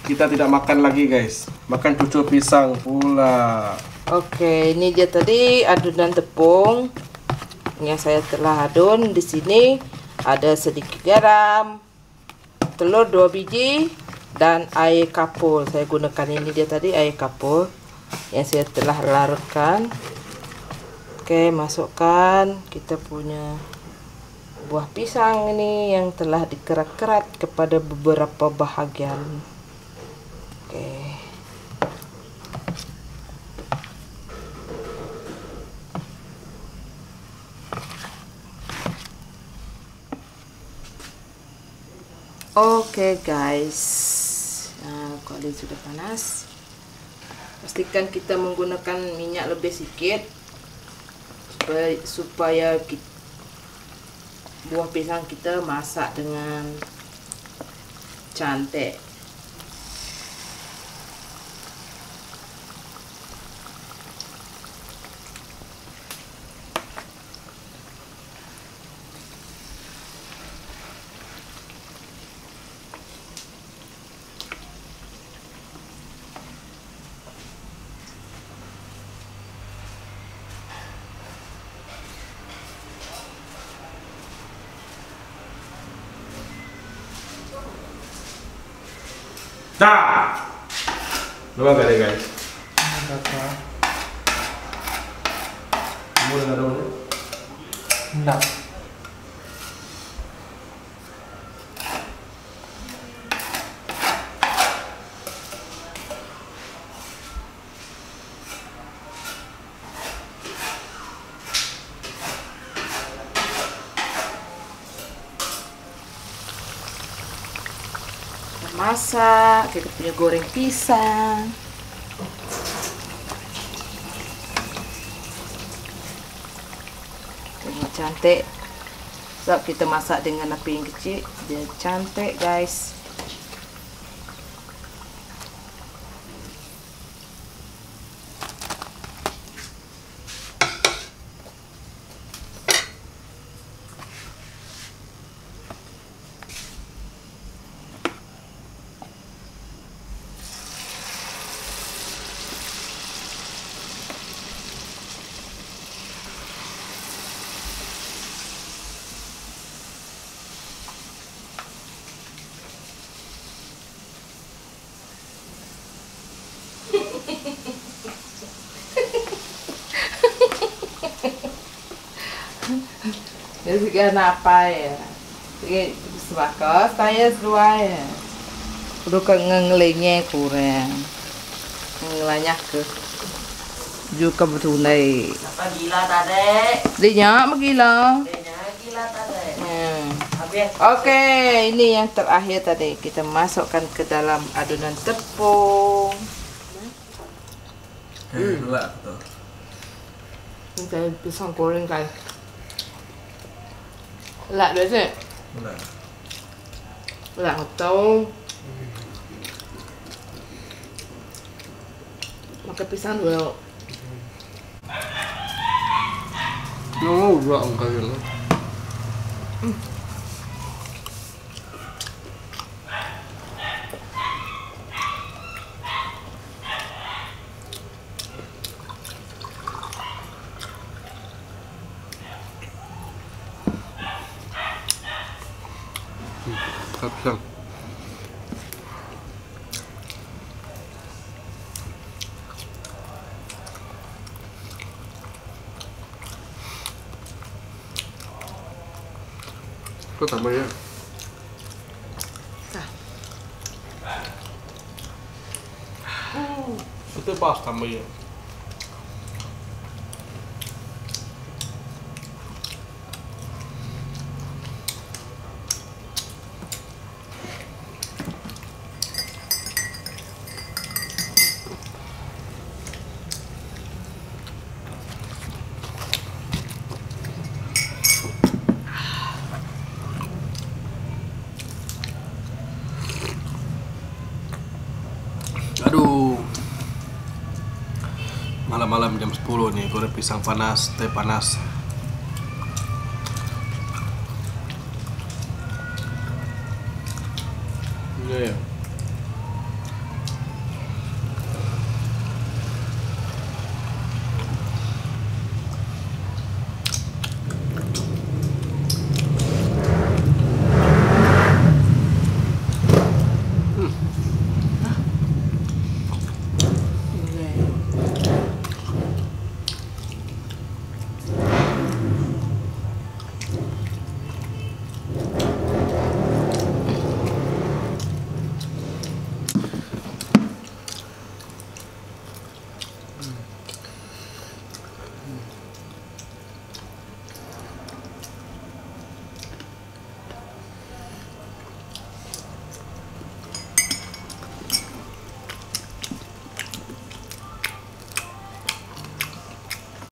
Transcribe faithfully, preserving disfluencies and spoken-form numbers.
kita tidak makan lagi guys, makan cucur pisang pula. Oke, ini dia tadi adonan tepung yang saya telah adun. Di sini ada sedikit garam, telur dua biji, dan air kapur. Saya gunakan ini dia tadi air kapur yang saya telah larutkan. Oke, masukkan kita punya buah pisang ini yang telah dikerat-kerat kepada beberapa bahagian. Oke. Oke guys, nah kalau sudah panas, pastikan kita menggunakan minyak lebih sedikit supaya, supaya kita, buah pisang kita masak dengan cantik. Dah. Luang gak deh guys? Kamu udah dulu? Enggak. Masak, kita punya goreng pisang. Tengok cantik. Sebab kita masak dengan api yang kecil, dia cantik guys. Jadi kan apa ya? Jadi sebakar saya seruai ya. Udah ke ngelengnya kurang, ngelanya ke juga bertunai. Apa gila tadi? Dia gila. Dia gila tadi. Hmm. Habis. Oke, ini yang terakhir tadi kita masukkan ke dalam adonan tepung. Hmm, lah tuh. Kita pisang goreng guys. Lạ đấy chứ? Lah. Lạ một tâu. Makan pisang dulu. Nó rộng kali lo. Pisang. Kok tambah ya? Itu pas tambah ya. Aduh, malam-malam jam sepuluh nih, goreng pisang panas, teh panas.